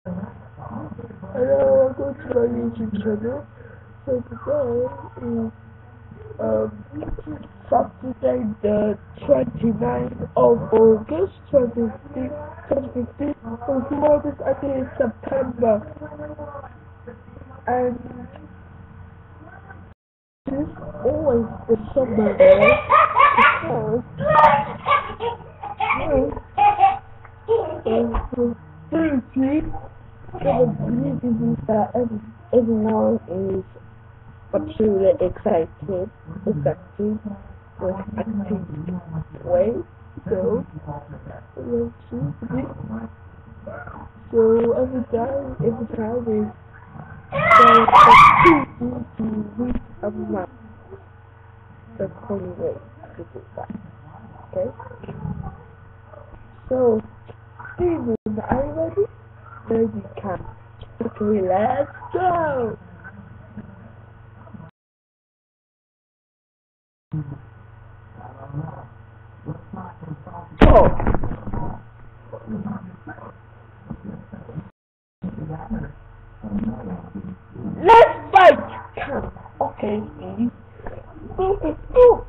Hello, welcome to my YouTube channel. So today is Saturday the 29th of August 2015, and tomorrow is actually September, and this always the summer there because the beauty is that everyone is absolutely excited with active way. So let's see. So every time is there's activity to read a map. The only way to do that. Okay? So Steven, are you ready? Ready, come. Okay, let's go! Go! Let's fight! Come. Okay, Steve. Go.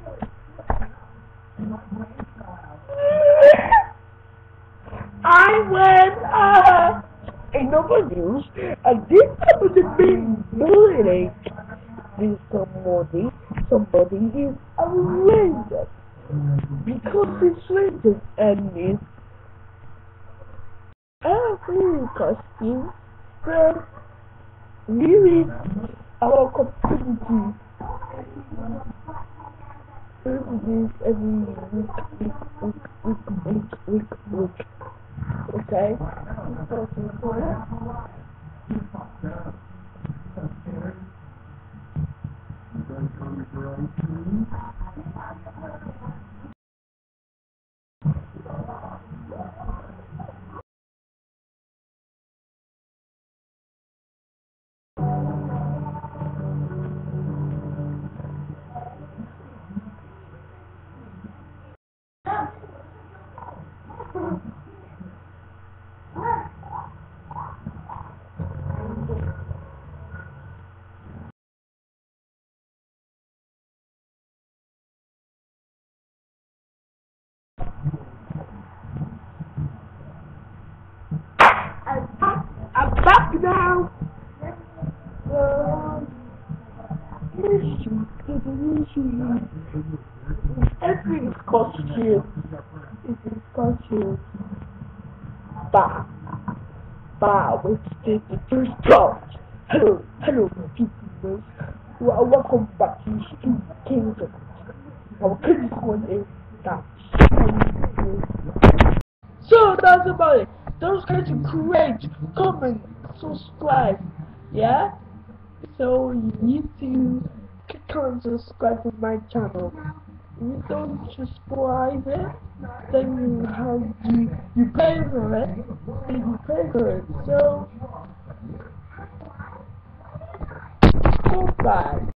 I went in other news, and this happened to be bullying. This somebody is a ranger because it's rangers and it's every costume. So really, our community this every week. Okay? I'm back now. Everything is costume. It is costume. Bah, with the first part. Hello, people. Welcome back to Stupid Kingdom. Our kids one is that. So that's about it. Don't forget to create, comment, subscribe. Yeah? So you need to click on subscribe to my channel. If you don't subscribe it, then you pay for it. Then you pay for it. So goodbye.